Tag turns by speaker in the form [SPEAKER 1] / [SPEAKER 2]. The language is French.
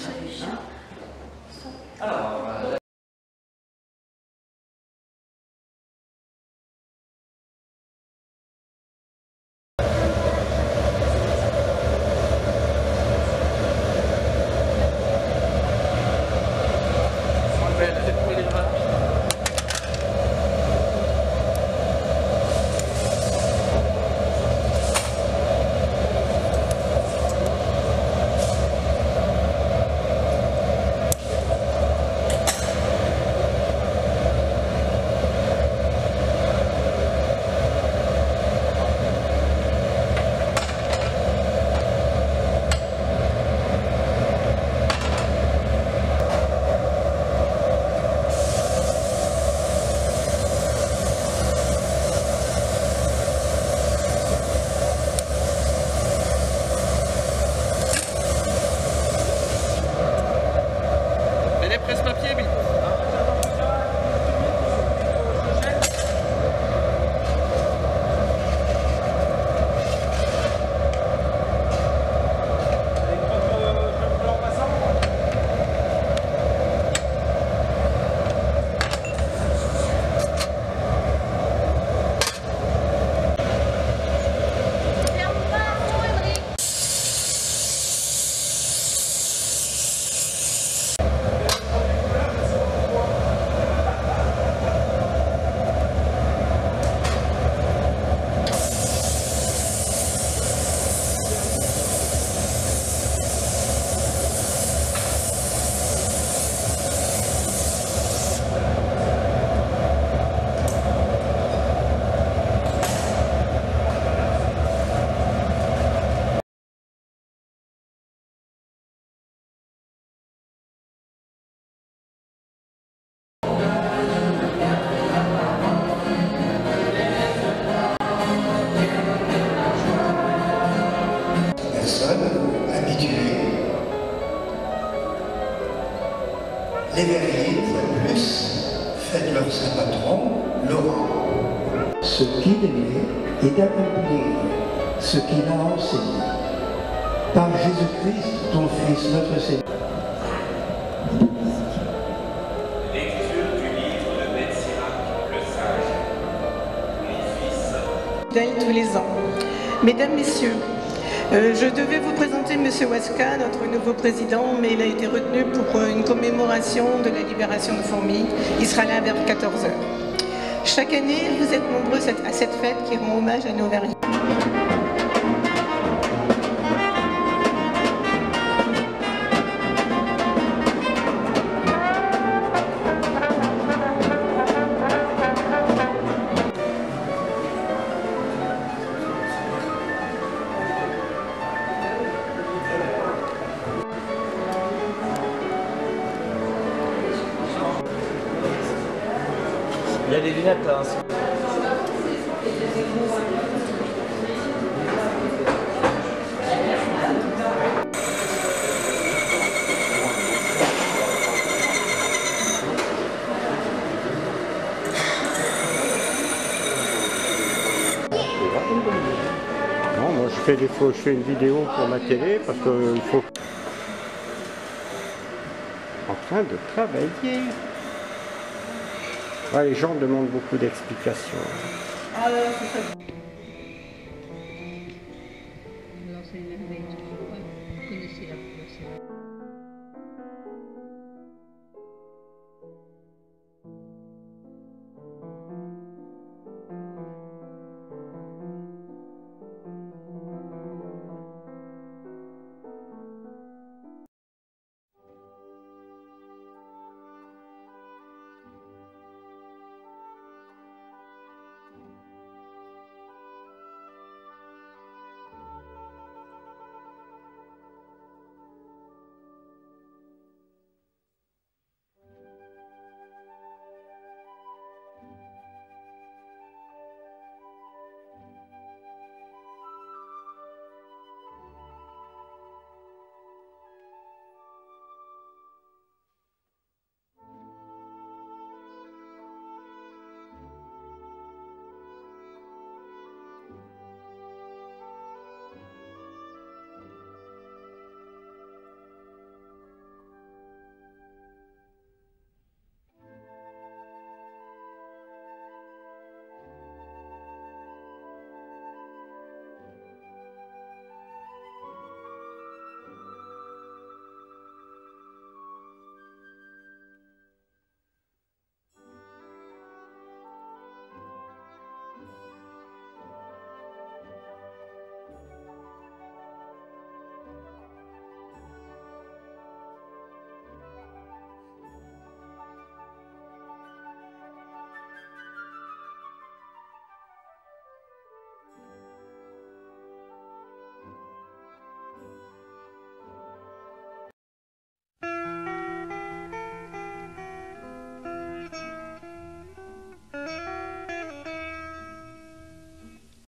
[SPEAKER 1] Alors, presse-papier, vite.
[SPEAKER 2] Les verriers, une fois de plus, fêtent leur saint patron, Laurent. Ce qu'il aimait et d'accomplir ce qu'il a enseigné. Par Jésus-Christ, ton Fils, notre Seigneur.
[SPEAKER 3] Lecture du livre de Ben Sirac, le sage. Mon fils.
[SPEAKER 4] Tous les ans. Mesdames, Messieurs, je devais vous présenter M. Waska, notre nouveau président, mais il a été retenu pour une commémoration de la libération de Fourmi. Il sera là vers 14 h. Chaque année, vous êtes nombreux à cette fête qui rend hommage à nos verriers.
[SPEAKER 1] Il y a des lunettes là.
[SPEAKER 5] Non, moi je fais une vidéo pour ma télé parce qu'il faut... En train de travailler. Ouais, les gens demandent beaucoup d'explications.
[SPEAKER 4] Ah, c'est ça.